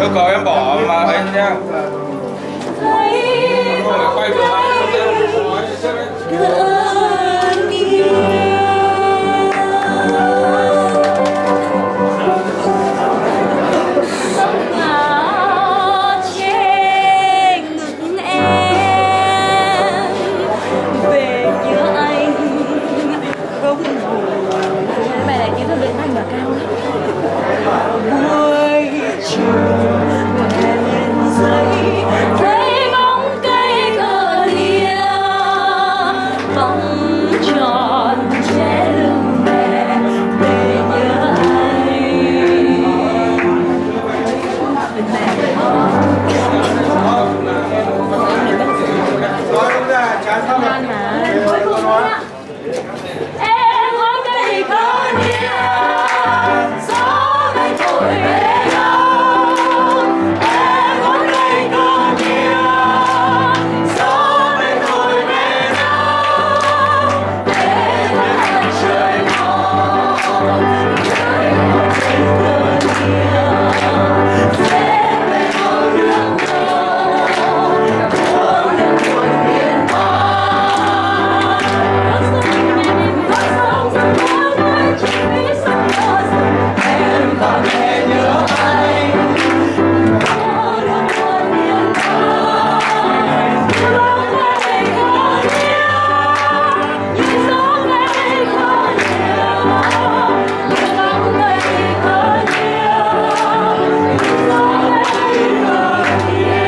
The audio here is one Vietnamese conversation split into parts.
Yêu cầu em bỏ mà anh nha. Không phải quay vừa nói trước đấy. Bài này tiếng Việt Anh là cao lắm. Buổi chiều hè lên giấy thấy bóng cây Konia bóng tròn che lưng mẹ để nhớ em ngón cây Konia gió bay thổi về đâu em ngón cây Konia gió bay thổi về đâu để mặt trời mong trời mong cây Konia sẽ về màu nước màu của nước buồn miền Bắc. Em và mẹ nhớ anh có đường buồn miền Bắc bóng cây Konia như gió cây Konia như bóng cây Konia như gió cây Konia.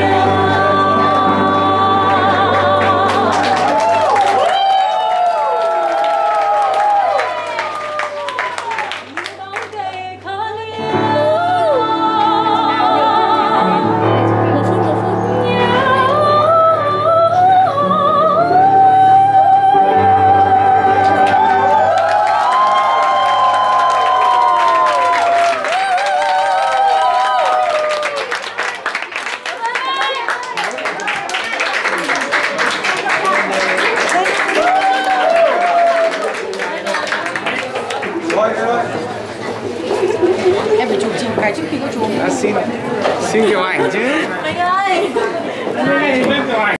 Em phải chụp chị một cái trước khi có chụp. Xin chụp ảnh chứ. Anh ơi.